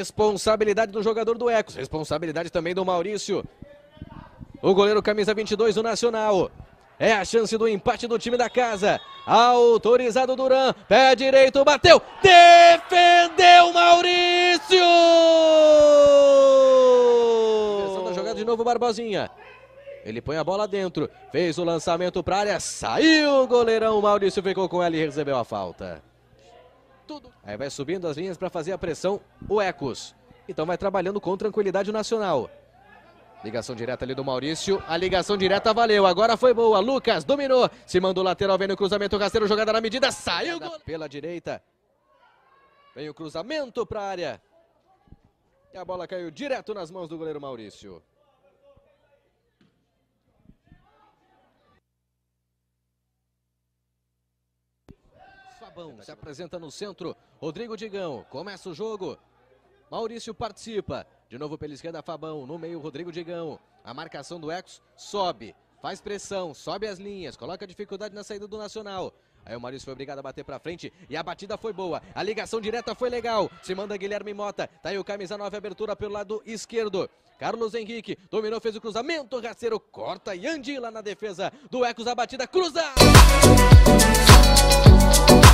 Responsabilidade do jogador do Ecos, responsabilidade também do Maurício. O goleiro camisa 22 do Nacional. É a chance do empate do time da casa. Autorizado Duran, pé direito, bateu, defendeu Maurício! Começando a jogada de novo Barbosinha. Ele põe a bola dentro, fez o lançamento para a área, saiu o goleirão, Maurício ficou com ela e recebeu a falta. Aí vai subindo as linhas para fazer a pressão o Ecos. Então vai trabalhando com tranquilidade o Nacional. Ligação direta ali do Maurício, a ligação direta valeu, agora foi boa, Lucas dominou, se mandou lateral, vem no cruzamento, rasteiro, jogada na medida, saiu pela direita, vem o cruzamento para a área, e a bola caiu direto nas mãos do goleiro Maurício. Fabão se apresenta no centro, Rodrigo Digão, começa o jogo, Maurício participa. De novo pela esquerda, Fabão, no meio Rodrigo Digão, a marcação do Ecos sobe, faz pressão, sobe as linhas, coloca dificuldade na saída do Nacional. Aí o Maurício foi obrigado a bater pra frente e a batida foi boa, a ligação direta foi legal, se manda Guilherme Mota, tá aí o camisa 9, abertura pelo lado esquerdo. Carlos Henrique, dominou, fez o cruzamento, rasteiro, corta e Andi lá na defesa do Ecos, a batida, cruza!